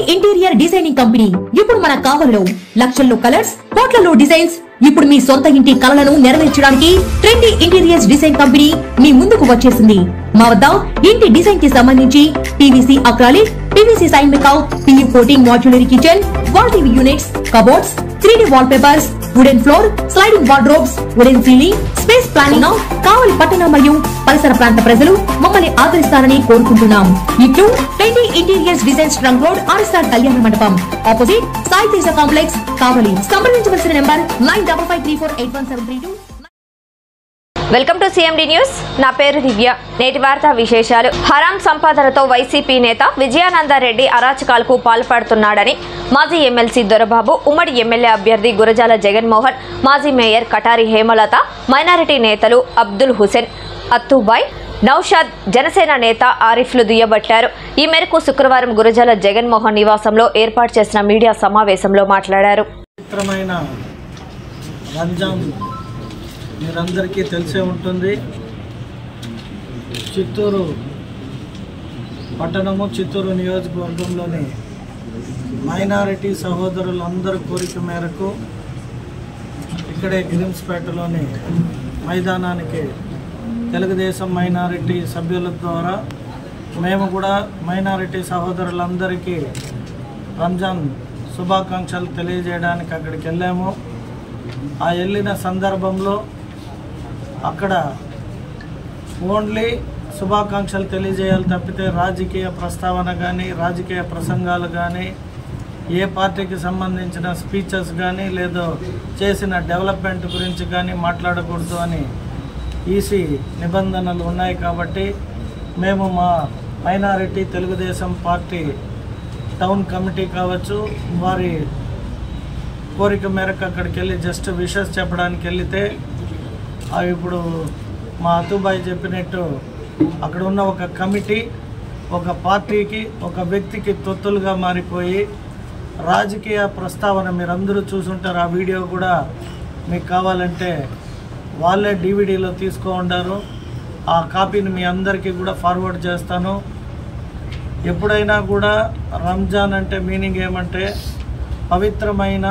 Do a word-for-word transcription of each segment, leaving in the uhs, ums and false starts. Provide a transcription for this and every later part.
Interior designing company ఇప్పుడు మన కావలిలో లక్షల్లో కలర్స్, కోట్లలో డిజైన్స్. ఇప్పుడు మీ సొంత ఇంటి కలలను నెరవేర్చడానికి ట్రెండీ ఇంటీరియర్స్ డిజైన్ కంపెనీ మీ ముందుకు వచ్చేసింది. మా వద్ద ఇంటి డిజైన్ కి సంబంధించి పీవీసీ అక్రాలిక్, పీవీసీ సైన్ మేకౌట్, PU coating, modular kitchen, wall TV units, cupboards, three D wall papers, wooden floor, sliding wardrobes, wooden ceiling, space planning. Kavali పట్టణ మరియు పరిసర ప్రాంత ప్రజలు మమ్మల్ని ఆదరిస్తారని కోరుకుంటున్నాం. ఇట్లు trendy interiors designs trunk road, RSR Kalyana Mandapam, opposite Sai Teja complex, Kavali. సంప్రదించవలసిన number nine double five three four eight one seven three two. Welcome to CMD news. నా పేరు దివ్య. నేటి వార్తా విశేషాలు. హరాం సంపాదనతో వైసీపీ నేత విజయానందరెడ్డి అరాచకాలకు పాల్పడుతున్నాడని మాజీ ఎమ్మెల్సీ దొరబాబు, ఉమ్మడి ఎమ్మెల్యే అభ్యర్థి గురజాల జగన్మోహన్, మాజీ మేయర్ కటారి హేమలత, మైనారిటీ నేతలు అబ్దుల్ హుసేన్, అత్తుబాయ్, నౌషాద్, జనసేన నేత ఆరిఫ్లు దుయ్యబట్టారు. ఈ మేరకు శుక్రవారం గురజాల జగన్మోహన్ నివాసంలో ఏర్పాటు చేసిన మీడియా సమావేశంలో మాట్లాడారు. మీరందరికీ తెలిసే ఉంటుంది. చిత్తూరు పట్టణము, చిత్తూరు నియోజకవర్గంలోని మైనారిటీ సహోదరులందరి కోరిక మేరకు ఇక్కడే గిరిమ్స్పేటలోని మైదానానికి తెలుగుదేశం మైనారిటీ సభ్యుల ద్వారా మేము కూడా మైనారిటీ సహోదరులందరికీ రంజాన్ శుభాకాంక్షలు తెలియజేయడానికి అక్కడికి వెళ్ళాము. ఆ వెళ్ళిన సందర్భంలో అక్కడ ఓన్లీ శుభాకాంక్షలు తెలియజేయాలి తప్పితే రాజకీయ ప్రస్తావన కానీ, రాజకీయ ప్రసంగాలు కానీ, ఏ పార్టీకి సంబంధించిన స్పీచెస్ కానీ, లేదో చేసిన డెవలప్మెంట్ గురించి కానీ మాట్లాడకూడదు అని ఈసీ నిబంధనలు ఉన్నాయి. కాబట్టి మేము మా minority Telugu Desam party town committee కావచ్చు, వారి కోరిక మేరకు అక్కడికి వెళ్ళి జస్ట్ విషెస్ చెప్పడానికి వెళితే అవి ఇప్పుడు మా అతుబాయి చెప్పినట్టు అక్కడ ఉన్న ఒక కమిటీ ఒక పార్టీకి, ఒక వ్యక్తికి తొత్తులుగా మారిపోయి రాజకీయ ప్రస్తావన మీరందరూ చూసుంటారు. ఆ వీడియో కూడా మీకు కావాలంటే వాళ్ళే డీవీడీలో తీసుకో ఉండారు. ఆ కాపీని మీ అందరికీ కూడా ఫార్వర్డ్ చేస్తాను. ఎప్పుడైనా కూడా రంజాన్ అంటే మీనింగ్ ఏమంటే పవిత్రమైన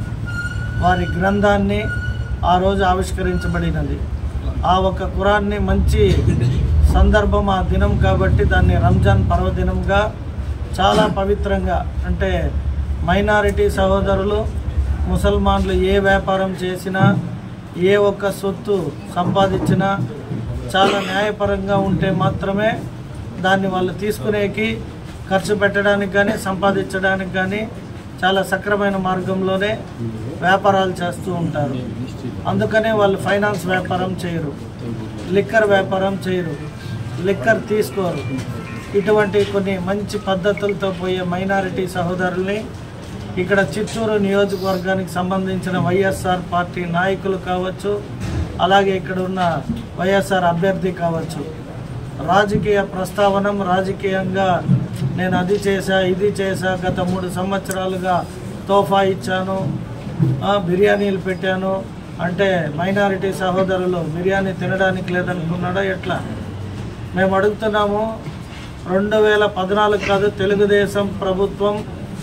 వారి గ్రంథాన్ని ఆ రోజు ఆవిష్కరించబడినది. ఆ ఒక ఖురాన్ని మంచి సందర్భం ఆ దినం కాబట్టి దాన్ని రంజాన్ పర్వదినంగా చాలా పవిత్రంగా, అంటే మైనారిటీ సహోదరులు ముసల్మాన్లు ఏ వ్యాపారం చేసినా, ఏ ఒక్క సొత్తు సంపాదించినా చాలా న్యాయపరంగా ఉంటే మాత్రమే దాన్ని వాళ్ళు తీసుకునేకి, ఖర్చు పెట్టడానికి కానీ సంపాదించడానికి కానీ చాలా సక్రమైన మార్గంలోనే వ్యాపారాలు చేస్తూ ఉంటారు. అందుకనే వాళ్ళు ఫైనాన్స్ వ్యాపారం చేయరు, లిక్కర్ వ్యాపారం చేయరు, లిక్కర్ తీసుకోరు. ఇటువంటి కొన్ని మంచి పద్ధతులతో పోయే మైనారిటీ సహోదరుల్ని ఇక్కడ చిత్తూరు నియోజకవర్గానికి సంబంధించిన వైఎస్ఆర్ పార్టీ నాయకులు కావచ్చు, అలాగే ఇక్కడ ఉన్న వైఎస్ఆర్ అభ్యర్థి కావచ్చు, రాజకీయ ప్రస్తావన, రాజకీయంగా నేను అది చేశా, ఇది చేశా, గత మూడు సంవత్సరాలుగా తోఫా ఇచ్చాను, బిర్యానీలు పెట్టాను అంటే మైనారిటీ సహోదరులు బిర్యానీ తినడానికి లేదనుకున్నాడా ఎట్లా? మేము అడుగుతున్నాము. రెండు వేల పద్నాలుగు కాదు, తెలుగుదేశం ప్రభుత్వం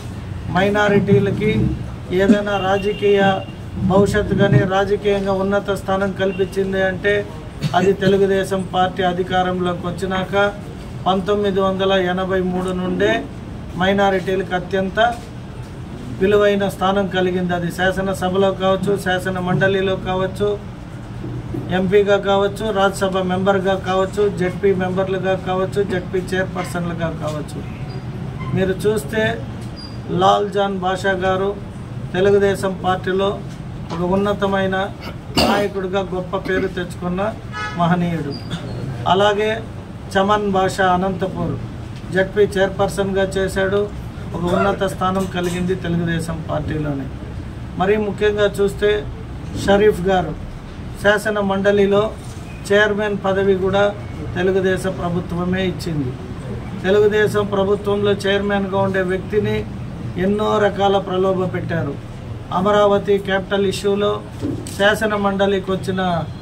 మైనారిటీలకి ఏదైనా రాజకీయ భవిష్యత్తు కానీ రాజకీయంగా ఉన్నత స్థానం కల్పించింది అంటే అది తెలుగుదేశం పార్టీ అధికారంలోకి వచ్చినాక పంతొమ్మిది వందల ఎనభై మూడు నుండే మైనారిటీలకు అత్యంత విలువైన స్థానం కలిగింది. అది శాసనసభలో కావచ్చు, శాసన మండలిలో కావచ్చు, ఎంపీగా కావచ్చు, రాజ్యసభ మెంబర్గా కావచ్చు, జెడ్పీ మెంబర్లుగా కావచ్చు, జెడ్పీ చైర్పర్సన్లుగా కావచ్చు. మీరు చూస్తే లాల్ జాన్ బాషా గారు తెలుగుదేశం పార్టీలో ఒక ఉన్నతమైన నాయకుడిగా గొప్ప పేరు తెచ్చుకున్న మహనీయుడు. అలాగే చమన్ బాషా అనంతపూర్ జెడ్పీ చైర్పర్సన్గా చేశాడు, ఒక ఉన్నత స్థానం కలిగింది తెలుగుదేశం పార్టీలోనే. మరీ ముఖ్యంగా చూస్తే షరీఫ్ గారు శాసన మండలిలో చైర్మన్ పదవి కూడా తెలుగుదేశం ప్రభుత్వమే ఇచ్చింది. తెలుగుదేశం ప్రభుత్వంలో చైర్మన్గా ఉండే వ్యక్తిని ఎన్నో రకాల ప్రలోభ పెట్టారు. అమరావతి క్యాపిటల్ ఇష్యూలో శాసన మండలికి వచ్చిన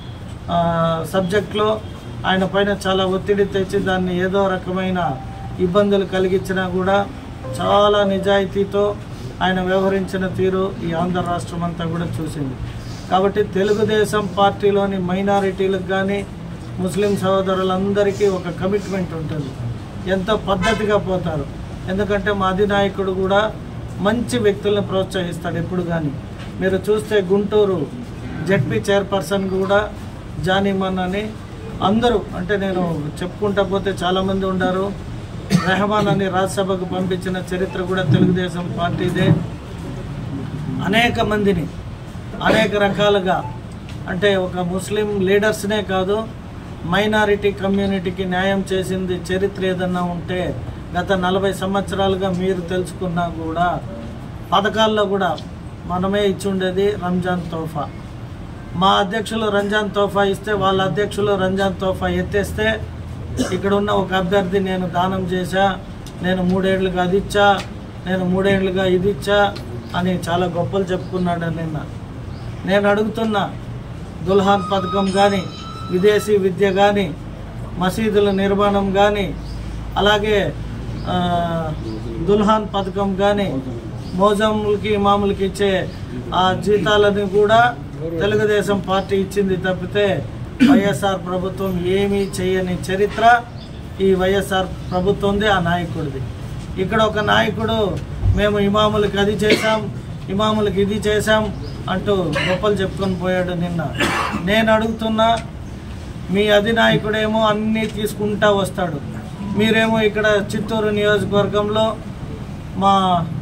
సబ్జెక్ట్లో ఆయన పైన చాలా ఒత్తిడి తెచ్చి దాన్ని ఏదో రకమైన ఇబ్బందులు కలిగించినా కూడా చాలా నిజాయితీతో ఆయన వ్యవహరించిన తీరు ఈ ఆంధ్ర రాష్ట్రం అంతా కూడా చూసింది. కాబట్టి తెలుగుదేశం పార్టీలోని మైనారిటీలకు కానీ ముస్లిం సోదరులందరికీ ఒక కమిట్మెంట్ ఉంటుంది, ఎంతో పద్ధతిగా పోతారు. ఎందుకంటే మా అధినాయకుడు కూడా మంచి వ్యక్తులను ప్రోత్సహిస్తాడు ఎప్పుడు కానీ. మీరు చూస్తే గుంటూరు జెడ్పీ చైర్పర్సన్ కూడా జానీమన్ అని అందరూ, అంటే నేను చెప్పుకుంటా పోతే చాలామంది ఉన్నారు. రెహమాన్ అని రాజ్యసభకు పంపించిన చరిత్ర కూడా తెలుగుదేశం పార్టీదే. అనేక మందిని అనేక రకాలుగా, అంటే ఒక ముస్లిం లీడర్స్నే కాదు మైనారిటీ కమ్యూనిటీకి న్యాయం చేసింది చరిత్ర ఏదన్నా ఉంటే గత నలభై సంవత్సరాలుగా మీరు తెలుసుకున్నా కూడా పథకాల్లో కూడా మనమే ఇచ్చి ఉండేది రంజాన్ తోఫా. మా అధ్యక్షులు రంజాన్ తోఫా ఇస్తే వాళ్ళ అధ్యక్షులు రంజాన్ తోఫా ఎత్తేస్తే ఇక్కడ ఉన్న ఒక అభ్యర్థి నేను దానం చేశా, నేను మూడేళ్లుగా అది ఇచ్చా, నేను మూడేళ్లుగా ఇది ఇచ్చా అని చాలా గొప్పలు చెప్పుకున్నాడు. నిన్న నేను అడుగుతున్నా, దుల్హాన్ పథకం కానీ, విదేశీ విద్య కానీ, మసీదుల నిర్మాణం కానీ, అలాగే దుల్హాన్ పథకం కానీ, మోజములకి ఇమాములకి ఇచ్చే ఆ జీతాలని కూడా తెలుగుదేశం పార్టీ ఇచ్చింది తప్పితే వైఎస్ఆర్ ప్రభుత్వం ఏమీ చేయని చరిత్ర ఈ వైఎస్ఆర్ ప్రభుత్వంది, ఆ నాయకుడిది. ఇక్కడ ఒక నాయకుడు మేము ఇమాములకి అది చేశాం, ఇమాములకి ఇది చేశాం అంటూ గొప్పలు చెప్పుకొని పోయాడు. నిన్న నేను అడుగుతున్నా, మీ అధినాయకుడేమో అన్నీ తీసుకుంటా వస్తాడు, మీరేమో ఇక్కడ చిత్తూరు నియోజకవర్గంలో మా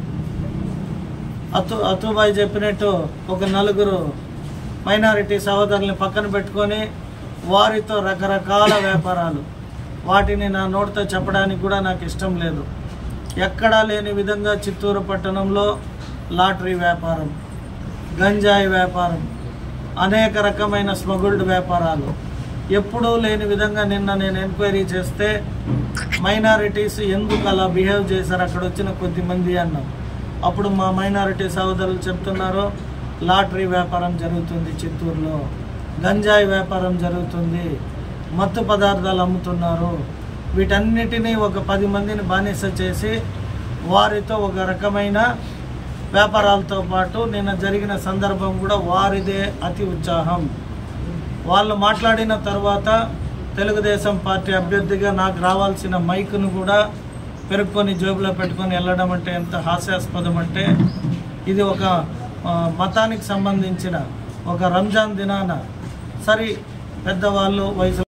అతు అతుబాయ్ చెప్పినట్టు ఒక నలుగురు మైనారిటీ సహోదరుల్ని పక్కన పెట్టుకొని వారితో రకరకాల వ్యాపారాలు, వాటిని నా నోటితో చెప్పడానికి కూడా నాకు ఇష్టం లేదు. ఎక్కడా లేని విధంగా చిత్తూరు పట్టణంలో లాటరీ వ్యాపారం, గంజాయి వ్యాపారం, అనేక రకమైన స్మగుల్డ్ వ్యాపారాలు ఎప్పుడూ లేని విధంగా నిన్న నేను ఎంక్వైరీ చేస్తే మైనారిటీస్ ఎందుకు అలా బిహేవ్ చేశారు అక్కడ వచ్చిన కొద్దిమంది అన్నాం. అప్పుడు మా మైనారిటీ సహోదరులు చెప్తున్నారు, లాటరీ వ్యాపారం జరుగుతుంది చిత్తూరులో, గంజాయి వ్యాపారం జరుగుతుంది, మత్తు పదార్థాలు అమ్ముతున్నారు. వీటన్నిటినీ ఒక పది మందిని బానిస చేసి వారితో ఒక రకమైన వ్యాపారాలతో పాటు నిన్న జరిగిన సందర్భం కూడా వారిదే అతి ఉత్సాహం. వాళ్ళు మాట్లాడిన తర్వాత తెలుగుదేశం పార్టీ అభ్యర్థిగా నాకు రావాల్సిన మైకును కూడా పెరుక్కొని జేబులో పెట్టుకొని వెళ్ళడం అంటే ఎంత హాస్యాస్పదం అంటే, ఇది ఒక మతానికి సంబంధించిన ఒక రంజాన్ దినాన సరి పెద్దవాళ్ళు వయసు.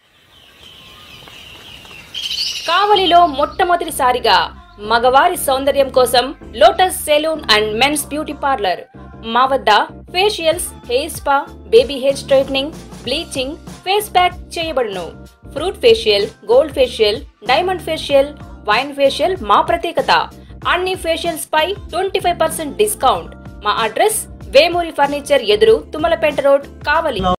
కావలిలో మొట్టమొదటిసారిగా మగవారి సౌందర్యం కోసం lotus saloon and men's beauty parlour. మా వద్ద facials, hair spa, baby hair straightening, bleaching, face pack చేయబడును. Fruit facial, gold facial, diamond facial, wine facial మా ప్రత్యేకత. అన్ని ఫేషియల్స్ పై ట్వంటీ ఫైవ్ పర్సెంట్ డిస్కౌంట్. మా అడ్రస్ వేమూరి ఫర్నిచర్ ఎదురు, తుమ్మలపేట రోడ్, కావలి.